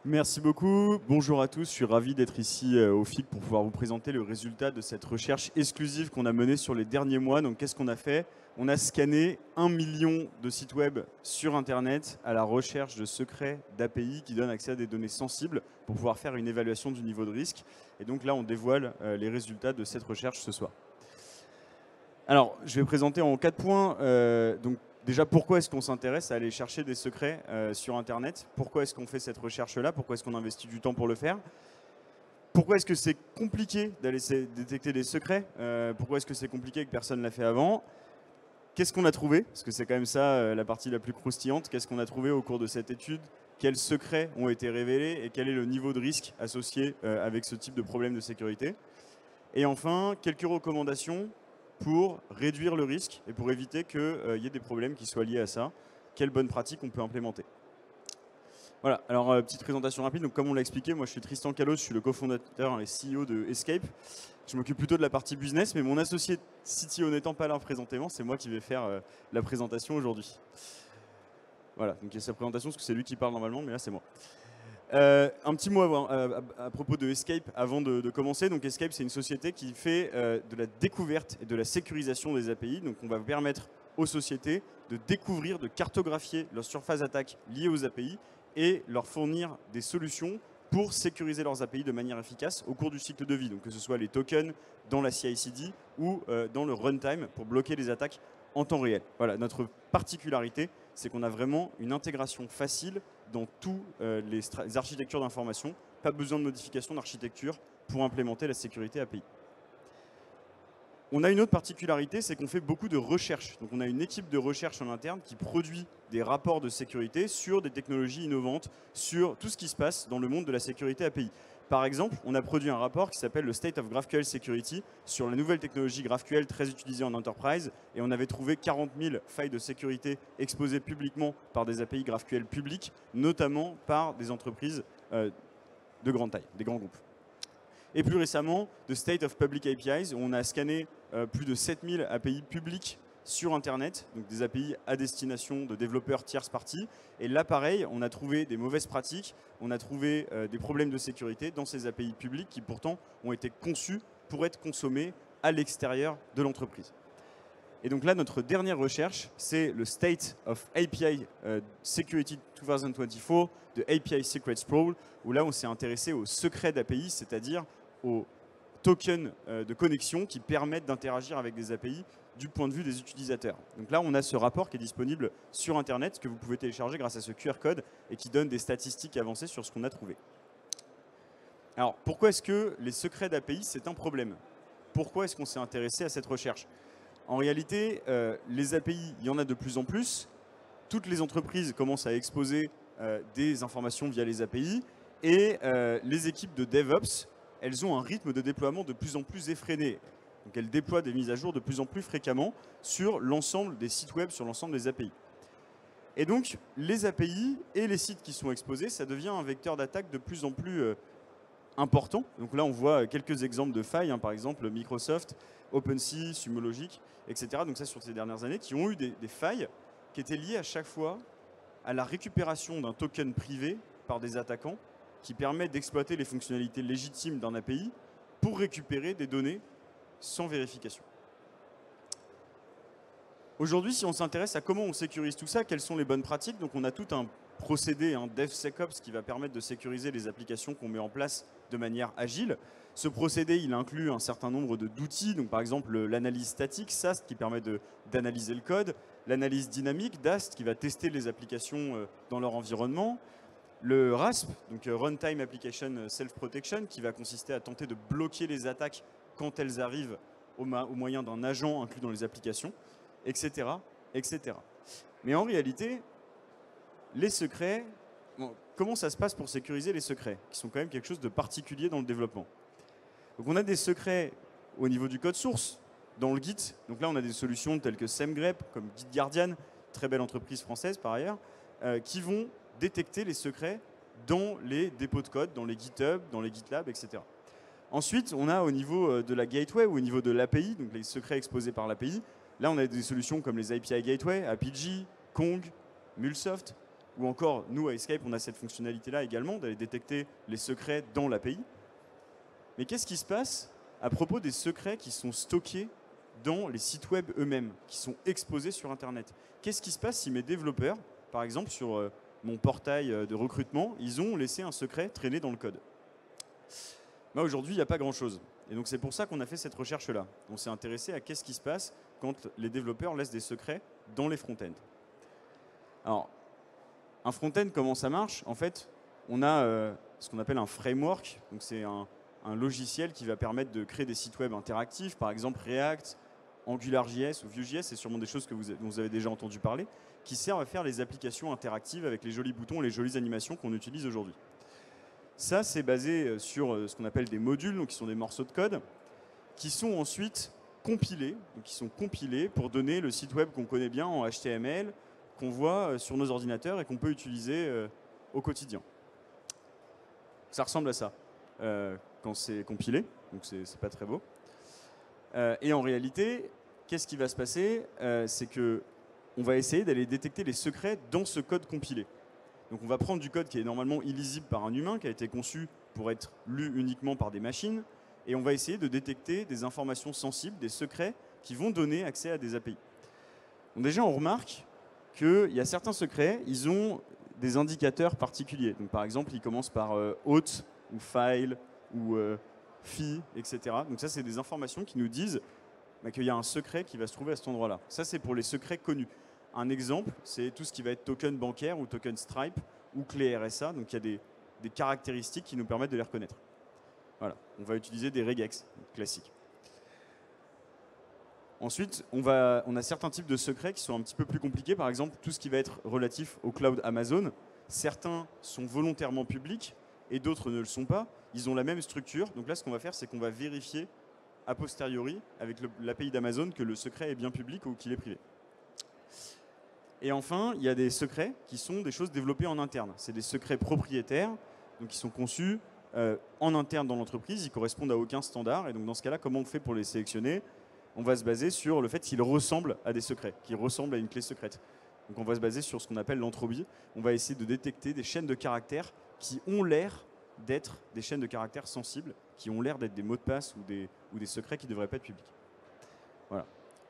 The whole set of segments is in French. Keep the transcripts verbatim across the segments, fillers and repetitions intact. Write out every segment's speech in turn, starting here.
Merci beaucoup. Bonjour à tous. Je suis ravi d'être ici euh, au F I C pour pouvoir vous présenter le résultat de cette recherche exclusive qu'on a menée sur les derniers mois. Donc, qu'est-ce qu'on a fait? On a scanné un million de sites web sur Internet à la recherche de secrets d'A P I qui donnent accès à des données sensibles pour pouvoir faire une évaluation du niveau de risque. Et donc là, on dévoile euh, les résultats de cette recherche ce soir. Alors, je vais présenter en quatre points. Euh, donc, déjà, pourquoi est-ce qu'on s'intéresse à aller chercher des secrets euh, sur Internet? Pourquoi est-ce qu'on fait cette recherche-là? Pourquoi est-ce qu'on investit du temps pour le faire? Pourquoi est-ce que c'est compliqué d'aller détecter des secrets? euh, Pourquoi est-ce que c'est compliqué et que personne ne l'a fait avant? Qu'est-ce qu'on a trouvé? Parce que c'est quand même ça euh, la partie la plus croustillante. Qu'est-ce qu'on a trouvé au cours de cette étude? Quels secrets ont été révélés et quel est le niveau de risque associé euh, avec ce type de problème de sécurité? Et enfin, quelques recommandations pour réduire le risque et pour éviter qu'il euh, y ait des problèmes qui soient liés à ça. Quelles bonnes pratiques on peut implémenter? Voilà, alors euh, petite présentation rapide. Donc, comme on l'a expliqué, moi je suis Tristan Callos, je suis le cofondateur et C E O de Escape. Je m'occupe plutôt de la partie business, mais mon associé C T O n'étant pas là présentément, c'est moi qui vais faire euh, la présentation aujourd'hui. Voilà, donc il y a sa présentation parce que c'est lui qui parle normalement, mais là c'est moi. Euh, un petit mot avant, euh, à, à propos de Escape avant de, de commencer. Donc Escape, c'est une société qui fait euh, de la découverte et de la sécurisation des A P I. Donc on va permettre aux sociétés de découvrir, de cartographier leurs surfaces d'attaque liées aux A P I et leur fournir des solutions pour sécuriser leurs A P I de manière efficace au cours du cycle de vie. Donc que ce soit les tokens dans la C I C D ou euh, dans le runtime pour bloquer les attaques en temps réel. Voilà, notre particularité, c'est qu'on a vraiment une intégration facile dans toutes euh, les, les architectures d'information. Pas besoin de modification d'architecture pour implémenter la sécurité A P I. On a une autre particularité, c'est qu'on fait beaucoup de recherche. Donc on a une équipe de recherche en interne qui produit des rapports de sécurité sur des technologies innovantes, sur tout ce qui se passe dans le monde de la sécurité A P I. Par exemple, on a produit un rapport qui s'appelle le State of GraphQL Security sur la nouvelle technologie GraphQL très utilisée en enterprise. Et on avait trouvé quarante mille failles de sécurité exposées publiquement par des A P I GraphQL publics, notamment par des entreprises euh, de grande taille, des grands groupes. Et plus récemment, The State of Public A P Is, où on a scanné euh, plus de sept mille A P I publics sur Internet, donc des A P I à destination de développeurs tierces parties. Et là, pareil, on a trouvé des mauvaises pratiques, on a trouvé euh, des problèmes de sécurité dans ces A P I publics qui pourtant ont été conçus pour être consommés à l'extérieur de l'entreprise. Et donc là, notre dernière recherche, c'est le State of A P I euh, Security deux mille vingt-quatre de A P I Secret Sprawl, où là, on s'est intéressé aux secrets d'A P I, c'est-à-dire aux tokens euh, de connexion qui permettent d'interagir avec des A P I du point de vue des utilisateurs. Donc là, on a ce rapport qui est disponible sur Internet, que vous pouvez télécharger grâce à ce Q R code et qui donne des statistiques avancées sur ce qu'on a trouvé. Alors, pourquoi est-ce que les secrets d'A P I, c'est un problème? Pourquoi est-ce qu'on s'est intéressé à cette recherche? En réalité, euh, les A P I, il y en a de plus en plus. Toutes les entreprises commencent à exposer euh, des informations via les A P I. Et euh, les équipes de DevOps, elles ont un rythme de déploiement de plus en plus effréné. Donc elles déploient des mises à jour de plus en plus fréquemment sur l'ensemble des sites web, sur l'ensemble des A P I. Et donc, les A P I et les sites qui sont exposés, ça devient un vecteur d'attaque de plus en plus euh, important. Donc là, on voit quelques exemples de failles, hein, par exemple Microsoft, OpenSea, Sumo Logic, et cetera. Donc ça, sur ces dernières années, qui ont eu des, des failles qui étaient liées à chaque fois à la récupération d'un token privé par des attaquants qui permet d'exploiter les fonctionnalités légitimes d'un A P I pour récupérer des données sans vérification. Aujourd'hui, si on s'intéresse à comment on sécurise tout ça, quelles sont les bonnes pratiques, donc on a tout un procédé, un DevSecOps, qui va permettre de sécuriser les applications qu'on met en place de manière agile. Ce procédé, il inclut un certain nombre d'outils, donc par exemple l'analyse statique, S A S T, qui permet d'analyser le code, l'analyse dynamique, D A S T, qui va tester les applications dans leur environnement, le R A S P, donc Runtime Application Self-Protection, qui va consister à tenter de bloquer les attaques quand elles arrivent au, au moyen d'un agent inclus dans les applications, et cetera, et cetera. Mais en réalité, les secrets, bon, comment ça se passe pour sécuriser les secrets, qui sont quand même quelque chose de particulier dans le développement? Donc on a des secrets au niveau du code source, dans le Git. Donc là, on a des solutions telles que SemGrep, comme GitGuardian, très belle entreprise française par ailleurs, euh, qui vont détecter les secrets dans les dépôts de code, dans les GitHub, dans les GitLab, et cetera. Ensuite, on a au niveau de la gateway ou au niveau de l'A P I, donc les secrets exposés par l'A P I. Là, on a des solutions comme les A P I Gateway, A P G, Kong, Mulsoft, Ou encore, nous, à Escape, on a cette fonctionnalité-là également, d'aller détecter les secrets dans l'A P I. Mais qu'est-ce qui se passe à propos des secrets qui sont stockés dans les sites web eux-mêmes, qui sont exposés sur Internet? Qu'est-ce qui se passe si mes développeurs, par exemple sur euh, mon portail de recrutement, ils ont laissé un secret traîner dans le code? Bah, aujourd'hui, il n'y a pas grand-chose. Et donc c'est pour ça qu'on a fait cette recherche-là. On s'est intéressé à qu'est-ce qui se passe quand les développeurs laissent des secrets dans les front-ends. Alors, un front-end, comment ça marche? En fait, on a euh, ce qu'on appelle un framework. Donc c'est un, un logiciel qui va permettre de créer des sites web interactifs, par exemple React, AngularJS ou Vue.js, c'est sûrement des choses que vous, dont vous avez déjà entendu parler, qui servent à faire les applications interactives avec les jolis boutons et les jolies animations qu'on utilise aujourd'hui. Ça, c'est basé sur ce qu'on appelle des modules, donc qui sont des morceaux de code, qui sont ensuite compilés, donc qui sont compilés pour donner le site web qu'on connaît bien en H T M L, qu'on voit sur nos ordinateurs et qu'on peut utiliser au quotidien. Ça ressemble à ça euh, quand c'est compilé, donc c'est pas très beau. Euh, et en réalité, qu'est-ce qui va se passer? euh, C'est que on va essayer d'aller détecter les secrets dans ce code compilé. Donc on va prendre du code qui est normalement illisible par un humain, qui a été conçu pour être lu uniquement par des machines, et on va essayer de détecter des informations sensibles, des secrets qui vont donner accès à des A P I. Donc déjà, on remarque qu'il y a certains secrets, ils ont des indicateurs particuliers. Donc par exemple, ils commencent par euh, auth ou file ou euh, fi, et cetera. Donc ça, c'est des informations qui nous disent bah, qu'il y a un secret qui va se trouver à cet endroit-là. Ça, c'est pour les secrets connus. Un exemple, c'est tout ce qui va être token bancaire ou token Stripe ou clé R S A. Donc il y a des, des caractéristiques qui nous permettent de les reconnaître. Voilà, on va utiliser des regex classiques. Ensuite, on, va, on a certains types de secrets qui sont un petit peu plus compliqués. Par exemple, tout ce qui va être relatif au cloud Amazon. Certains sont volontairement publics et d'autres ne le sont pas. Ils ont la même structure. Donc là, ce qu'on va faire, c'est qu'on va vérifier a posteriori avec l'A P I d'Amazon que le secret est bien public ou qu'il est privé. Et enfin, il y a des secrets qui sont des choses développées en interne. C'est des secrets propriétaires, donc qui sont conçus euh, en interne dans l'entreprise. Ils correspondent à aucun standard. Et donc dans ce cas-là, comment on fait pour les sélectionner? On va se baser sur le fait qu'ils ressemblent à des secrets, qu'ils ressemblent à une clé secrète. Donc on va se baser sur ce qu'on appelle l'entropie. On va essayer de détecter des chaînes de caractères qui ont l'air d'être des chaînes de caractères sensibles, qui ont l'air d'être des mots de passe ou des, ou des secrets qui ne devraient pas être publics. Voilà.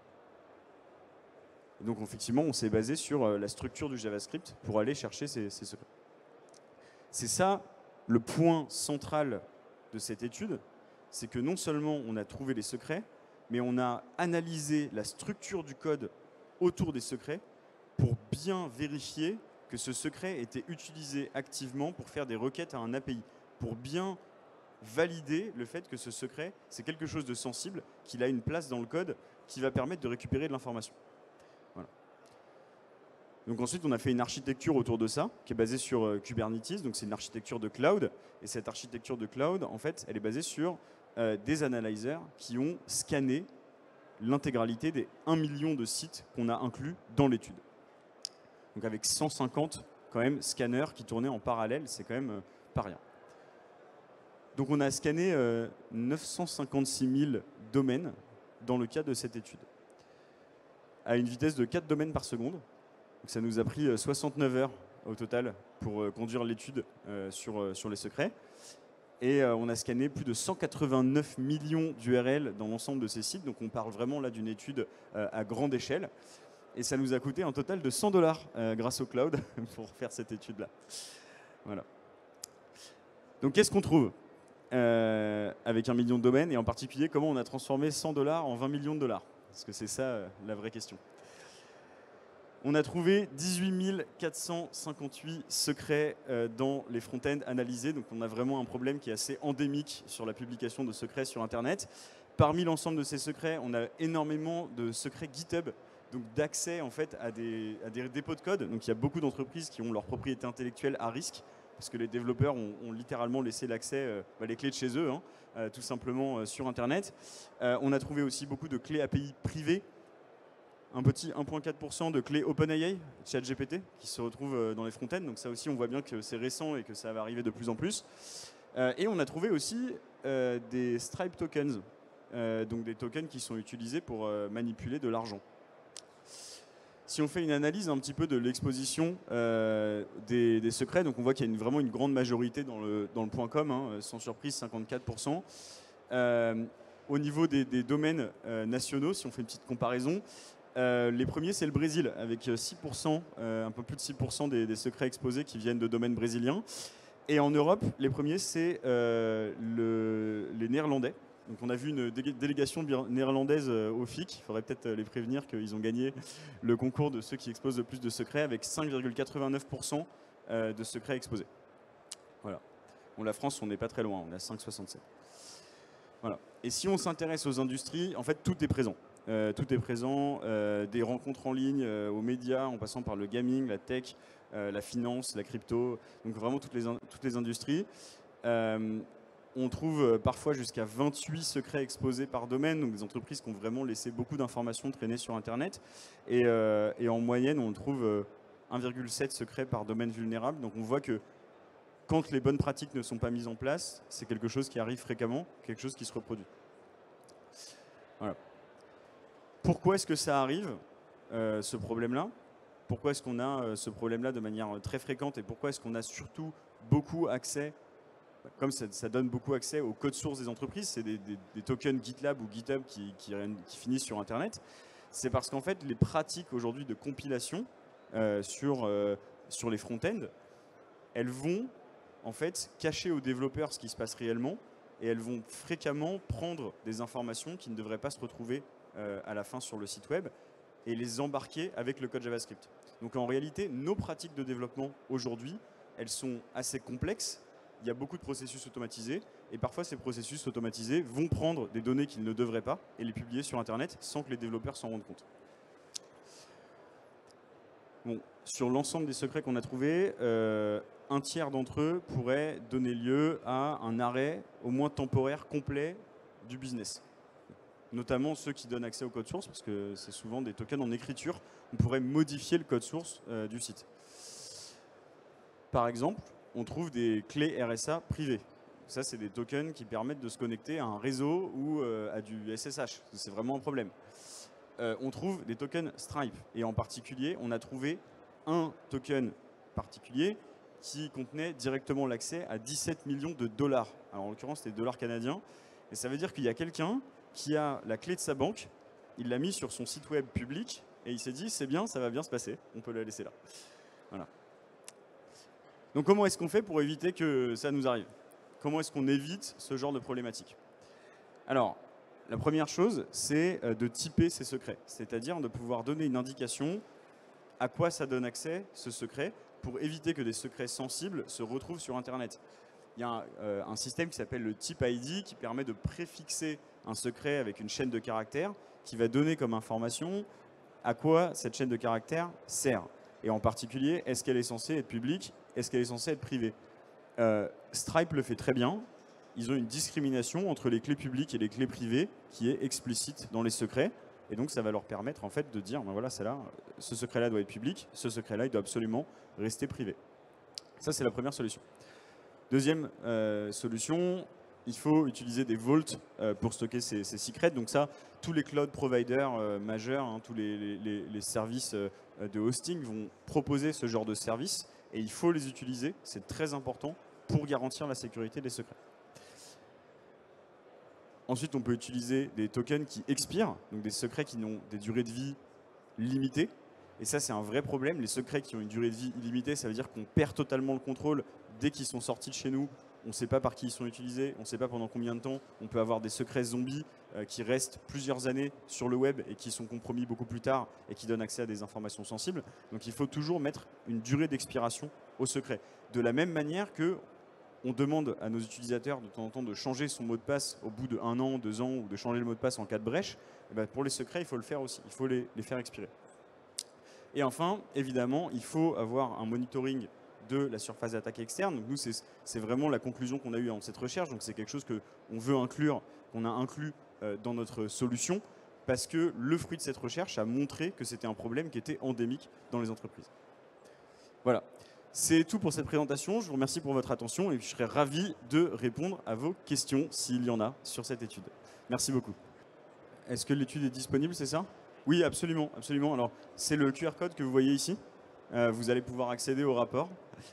Et donc effectivement, on s'est basé sur la structure du JavaScript pour aller chercher ces, ces secrets. C'est ça le point central de cette étude, c'est que non seulement on a trouvé les secrets, mais on a analysé la structure du code autour des secrets pour bien vérifier que ce secret était utilisé activement pour faire des requêtes à un A P I, pour bien valider le fait que ce secret, c'est quelque chose de sensible, qu'il a une place dans le code qui va permettre de récupérer de l'information. Voilà. Donc ensuite, on a fait une architecture autour de ça, qui est basée sur euh, Kubernetes, donc c'est une architecture de cloud, et cette architecture de cloud, en fait, elle est basée sur euh, des analyzers qui ont scanné l'intégralité des un million de sites qu'on a inclus dans l'étude. Donc avec cent cinquante quand même scanners qui tournaient en parallèle, c'est quand même euh, pas rien. Donc on a scanné euh, neuf cent cinquante-six mille domaines dans le cadre de cette étude, à une vitesse de quatre domaines par seconde. Donc ça nous a pris euh, soixante-neuf heures au total pour euh, conduire l'étude euh, sur, euh, sur les secrets. Et euh, on a scanné plus de cent quatre-vingt-neuf millions d'U R L dans l'ensemble de ces sites. Donc on parle vraiment là d'une étude euh, à grande échelle. Et ça nous a coûté un total de cent dollars euh, grâce au cloud pour faire cette étude-là. Voilà. Donc qu'est-ce qu'on trouve euh, avec un million de domaines, et en particulier comment on a transformé cent dollars en vingt millions de dollars? Parce que c'est ça euh, la vraie question. On a trouvé dix-huit mille quatre cent cinquante-huit secrets euh, dans les front-ends analysés. Donc on a vraiment un problème qui est assez endémique sur la publication de secrets sur Internet. Parmi l'ensemble de ces secrets, on a énormément de secrets GitHub, donc d'accès en fait à des, à des dépôts de code. Donc il y a beaucoup d'entreprises qui ont leur propriété intellectuelle à risque, parce que les développeurs ont, ont littéralement laissé l'accès, euh, bah, les clés de chez eux, hein, euh, tout simplement euh, sur Internet. Euh, on a trouvé aussi beaucoup de clés A P I privées, un petit un virgule quatre pour cent de clés OpenAI, ChatGPT, qui se retrouvent dans les front-ends. Donc ça aussi, on voit bien que c'est récent et que ça va arriver de plus en plus. Euh, et on a trouvé aussi euh, des Stripe tokens, euh, donc des tokens qui sont utilisés pour euh, manipuler de l'argent. Si on fait une analyse un petit peu de l'exposition euh, des, des secrets, donc on voit qu'il y a une, vraiment une grande majorité dans le, dans le point .com, hein, sans surprise, cinquante-quatre pour cent. Euh, au niveau des, des domaines euh, nationaux, si on fait une petite comparaison, euh, les premiers, c'est le Brésil, avec six pour cent, euh, un peu plus de six pour cent des, des secrets exposés qui viennent de domaines brésiliens. Et en Europe, les premiers, c'est euh, le, les Néerlandais. Donc on a vu une délégation néerlandaise au F I C. Il faudrait peut-être les prévenir qu'ils ont gagné le concours de ceux qui exposent le plus de secrets avec cinq virgule quatre-vingt-neuf pour cent de secrets exposés. Voilà. Bon, la France, on n'est pas très loin, on est à cinq virgule soixante-sept. Voilà. Et si on s'intéresse aux industries, en fait, tout est présent. Euh, tout est présent, euh, des rencontres en ligne, euh, aux médias, en passant par le gaming, la tech, euh, la finance, la crypto, donc vraiment toutes les, toutes les industries. Euh, on trouve parfois jusqu'à vingt-huit secrets exposés par domaine, donc des entreprises qui ont vraiment laissé beaucoup d'informations traîner sur Internet. Et, euh, et en moyenne, on trouve un virgule sept secrets par domaine vulnérable. Donc on voit que quand les bonnes pratiques ne sont pas mises en place, c'est quelque chose qui arrive fréquemment, quelque chose qui se reproduit. Voilà. Pourquoi est-ce que ça arrive, euh, ce problème-là? Pourquoi est-ce qu'on a euh, ce problème-là de manière très fréquente et pourquoi est-ce qu'on a surtout beaucoup accès, comme ça, ça donne beaucoup accès au code source des entreprises, c'est des, des, des tokens GitLab ou GitHub qui, qui, qui finissent sur Internet. C'est parce qu'en fait, les pratiques aujourd'hui de compilation euh, sur, euh, sur les front-end, elles vont en fait cacher aux développeurs ce qui se passe réellement et elles vont fréquemment prendre des informations qui ne devraient pas se retrouver euh, à la fin sur le site web et les embarquer avec le code JavaScript. Donc en réalité, nos pratiques de développement aujourd'hui, elles sont assez complexes. Il y a beaucoup de processus automatisés et parfois ces processus automatisés vont prendre des données qu'ils ne devraient pas et les publier sur Internet sans que les développeurs s'en rendent compte. Bon, sur l'ensemble des secrets qu'on a trouvés, euh, un tiers d'entre eux pourraient donner lieu à un arrêt au moins temporaire complet du business. Notamment ceux qui donnent accès au code source, parce que c'est souvent des tokens en écriture. On pourrait modifier le code source euh, du site. Par exemple, on trouve des clés R S A privées. Ça, c'est des tokens qui permettent de se connecter à un réseau ou euh, à du S S H. C'est vraiment un problème. Euh, on trouve des tokens Stripe. Et en particulier, on a trouvé un token particulier qui contenait directement l'accès à dix-sept millions de dollars. Alors, en l'occurrence, c'était des dollars canadiens. Et ça veut dire qu'il y a quelqu'un qui a la clé de sa banque, il l'a mis sur son site web public et il s'est dit, c'est bien, ça va bien se passer, on peut la laisser là. Voilà. Donc comment est-ce qu'on fait pour éviter que ça nous arrive? Comment est-ce qu'on évite ce genre de problématique? Alors, la première chose, c'est de typer ses secrets, c'est-à-dire de pouvoir donner une indication à quoi ça donne accès, ce secret, pour éviter que des secrets sensibles se retrouvent sur Internet. Il y a un, euh, un système qui s'appelle le type I D qui permet de préfixer un secret avec une chaîne de caractères qui va donner comme information à quoi cette chaîne de caractères sert. Et en particulier, est-ce qu'elle est censée être publique? Est-ce qu'elle est censée être privée? euh, Stripe le fait très bien. Ils ont une discrimination entre les clés publiques et les clés privées qui est explicite dans les secrets. Et donc, ça va leur permettre en fait de dire, ben voilà, là, ce secret-là doit être public, ce secret-là, il doit absolument rester privé. Ça, c'est la première solution. Deuxième euh, solution, il faut utiliser des vaults euh, pour stocker ces, ces secrets. Donc ça, tous les cloud providers euh, majeurs, hein, tous les, les, les services euh, de hosting vont proposer ce genre de service et il faut les utiliser. C'est très important pour garantir la sécurité des secrets. Ensuite, on peut utiliser des tokens qui expirent, donc des secrets qui ont des durées de vie limitées. Et ça, c'est un vrai problème. Les secrets qui ont une durée de vie illimitée, ça veut dire qu'on perd totalement le contrôle dès qu'ils sont sortis de chez nous. On ne sait pas par qui ils sont utilisés, on ne sait pas pendant combien de temps. On peut avoir des secrets zombies euh, qui restent plusieurs années sur le web et qui sont compromis beaucoup plus tard et qui donnent accès à des informations sensibles. Donc il faut toujours mettre une durée d'expiration au secret. De la même manière que on demande à nos utilisateurs de temps en temps de changer son mot de passe au bout de un an, deux ans, ou de changer le mot de passe en cas de brèche, et bien pour les secrets, il faut le faire aussi. Il faut les, les faire expirer. Et enfin, évidemment, il faut avoir un monitoring de la surface d'attaque externe. Donc nous, c'est vraiment la conclusion qu'on a eue dans cette recherche. Donc c'est quelque chose qu'on veut inclure, qu'on a inclus euh, dans notre solution, parce que le fruit de cette recherche a montré que c'était un problème qui était endémique dans les entreprises. Voilà. C'est tout pour cette présentation. Je vous remercie pour votre attention et je serai ravi de répondre à vos questions s'il y en a sur cette étude. Merci beaucoup. Est-ce que l'étude est disponible, c'est ça? Oui, absolument, absolument. Alors, c'est le Q R code que vous voyez ici. Euh, vous allez pouvoir accéder au rapport.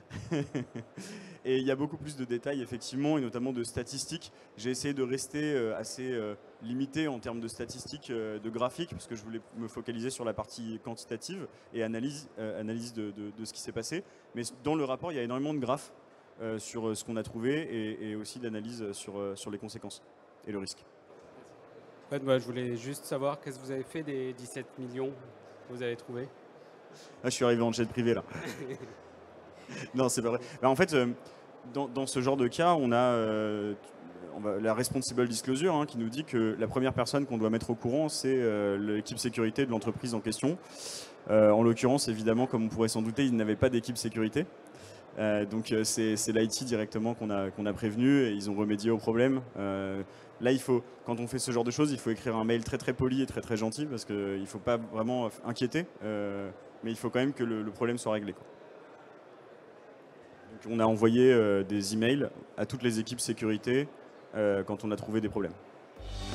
Et il y a beaucoup plus de détails, effectivement, et notamment de statistiques. J'ai essayé de rester euh, assez euh, limité en termes de statistiques, euh, de graphiques, parce que je voulais me focaliser sur la partie quantitative et analyse, euh, analyse de, de, de ce qui s'est passé. Mais dans le rapport, il y a énormément de graphes euh, sur ce qu'on a trouvé et, et aussi d'analyse sur, euh, sur les conséquences et le risque. En fait, moi, je voulais juste savoir qu'est-ce que vous avez fait des dix-sept millions que vous avez trouvé. Ah, je suis arrivé en jet privé là. Non, c'est pas vrai. Bah, en fait, euh, dans, dans ce genre de cas, on a euh, on va, la responsible disclosure hein, qui nous dit que la première personne qu'on doit mettre au courant, c'est euh, l'équipe sécurité de l'entreprise en question. Euh, en l'occurrence, évidemment, comme on pourrait s'en douter, ils n'avaient pas d'équipe sécurité. Euh, donc euh, c'est l'I T directement qu'on a, qu'on a prévenu et ils ont remédié au problème. Euh, là, il faut, quand on fait ce genre de choses, il faut écrire un mail très très poli et très très gentil parce qu'il ne faut pas vraiment inquiéter, euh, mais il faut quand même que le, le problème soit réglé, quoi. Donc, on a envoyé euh, des emails à toutes les équipes sécurité euh, quand on a trouvé des problèmes.